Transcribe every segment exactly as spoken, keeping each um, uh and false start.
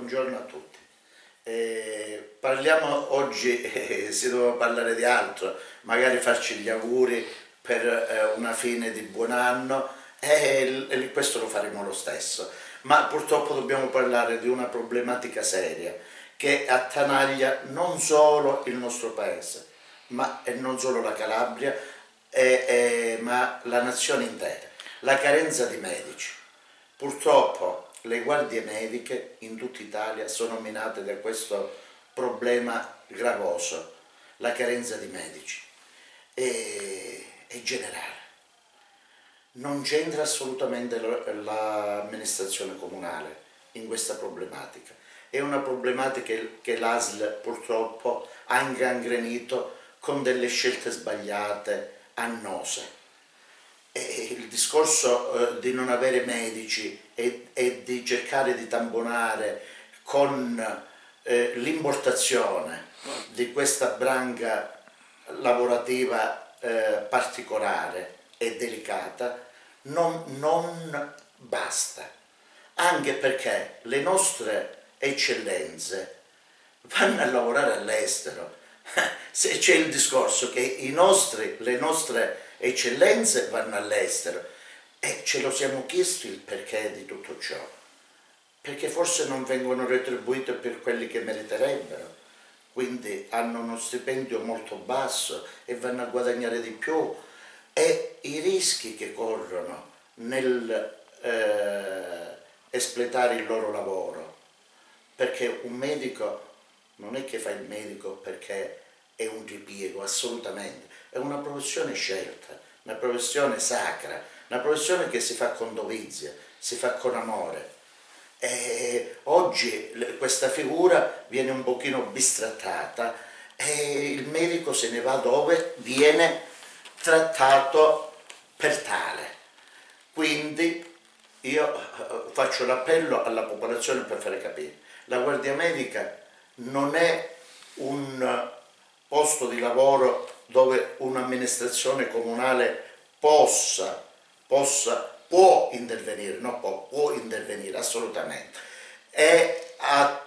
buongiorno a tutti. Eh, parliamo oggi, eh, si doveva parlare di altro, magari farci gli auguri per eh, una fine di buon anno e, e questo lo faremo lo stesso, ma purtroppo dobbiamo parlare di una problematica seria che attanaglia non solo il nostro paese, ma e non solo la Calabria, e, e, ma la nazione intera, la carenza di medici. Purtroppo le guardie mediche in tutta Italia sono minate da questo problema gravoso, la carenza di medici, è, è generale. Non c'entra assolutamente l'amministrazione comunale in questa problematica. È una problematica che l'A S L purtroppo ha ingangrenito con delle scelte sbagliate, annose. E il discorso eh, di non avere medici e, e di cercare di tamponare con eh, l'importazione di questa branca lavorativa eh, particolare e delicata non, non basta, anche perché le nostre eccellenze vanno a lavorare all'estero. Se c'è il discorso che i nostri, le nostre eccellenze vanno all'estero e ce lo siamo chiesti il perché di tutto ciò, perché forse non vengono retribuite per quelli che meriterebbero, quindi hanno uno stipendio molto basso e vanno a guadagnare di più, e i rischi che corrono nel eh, espletare il loro lavoro, perché un medico non è che fa il medico perché è un ripiego, assolutamente, è una professione scelta, una professione sacra, una professione che si fa con dovizia, si fa con amore. E oggi questa figura viene un pochino bistrattata e il medico se ne va dove viene trattato per tale. Quindi io faccio l'appello alla popolazione per fare capire: la guardia medica non è un posto di lavoro dove un'amministrazione comunale possa, possa, può intervenire, no può, può intervenire assolutamente. È a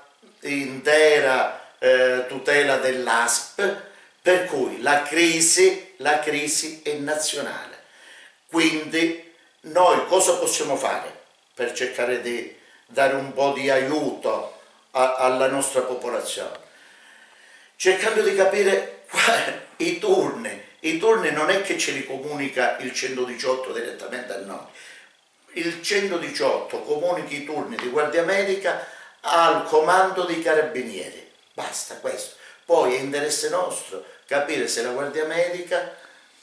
intera eh, tutela dell'A S P, per cui la crisi, la crisi è nazionale. Quindi noi cosa possiamo fare per cercare di dare un po' di aiuto a, alla nostra popolazione? Cercando di capire i turni, i turni non è che ce li comunica il centodiciotto direttamente a noi, il centodiciotto comunica i turni di guardia medica al comando dei carabinieri, basta questo. Poi è interesse nostro capire se la guardia medica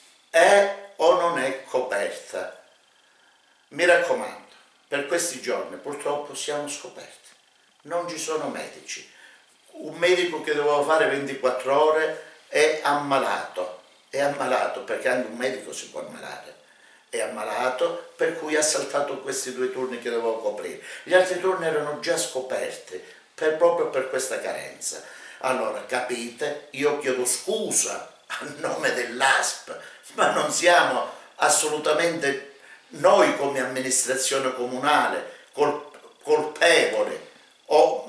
è o non è coperta. Mi raccomando, per questi giorni purtroppo siamo scoperti, non ci sono medici. Un medico che doveva fare ventiquattro ore è ammalato, è ammalato perché anche un medico si può ammalare, è ammalato, per cui ha saltato questi due turni che doveva coprire. Gli altri turni erano già scoperti per, proprio per questa carenza. Allora capite, io chiedo scusa a nome dell'A S P, ma non siamo assolutamente noi come amministrazione comunale colpevoli o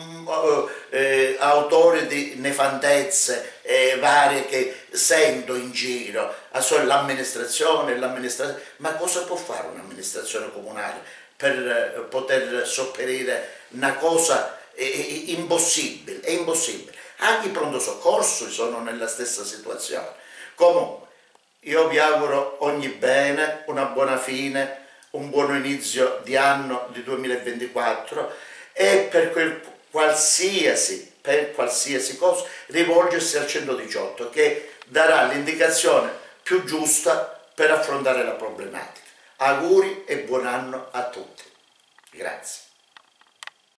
eh, autori di nefandezze eh, varie che sento in giro, l'amministrazione, l'amministrazione, ma cosa può fare un'amministrazione comunale per eh, poter sopperire una cosa eh, impossibile? È impossibile. Anche i pronto soccorso sono nella stessa situazione. Comunque, io vi auguro ogni bene, una buona fine, un buon inizio di anno di duemilaventiquattro, e per quel qualsiasi, per qualsiasi cosa rivolgersi al centodiciotto, che darà l'indicazione più giusta per affrontare la problematica. Auguri e buon anno a tutti. Grazie.